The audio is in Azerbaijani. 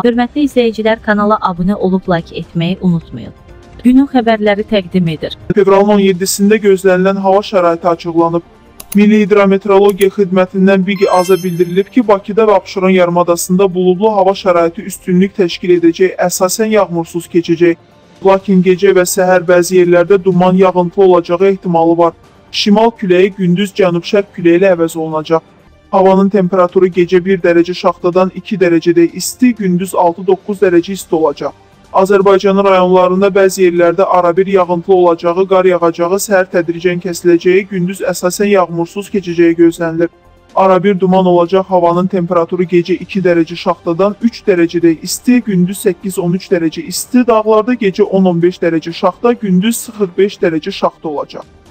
Hörmətli izləyicilər, kanala abunə olub like etməyi unutmayın. Günün xəbərləri təqdim edir. Fevralın 17-sində gözlənilən hava şəraiti açıqlanıb. Milli Hidrometeorologiya Xidmətindən BİQ AZA bildirilib ki, Bakıda və Abşeron yarımadasında buludlu hava şəraiti üstünlük təşkil edəcək, əsasən yağmursuz keçəcək. Lakin gecə və səhər bəzi yerlərdə duman yağıntılı olacağı ehtimalı var. Şimal küləyi gündüz cənub-şərq küləyi ilə əvəz olunacaq. Havanın temperaturu gecə 1 dərəcə şaxtadan 2 dərəcədə isti, gündüz 6-9 dərəcə isti olacaq. Azərbaycanın rayonlarında bəzi yerlərdə arabir yağıntılı olacağı, qar yağacağı, səhər tədricən kəsiləcəyi, gündüz əsasən yağmursuz keçəcəyi gözlənilir. Arabir duman olacaq, havanın temperaturu gecə 2 dərəcə şaxtadan 3 dərəcədə isti, gündüz 8-13 dərəcə isti, dağlarda gecə 10-15 dərəcə şaxta, gündüz 0-5 dərəcə şaxta olacaq.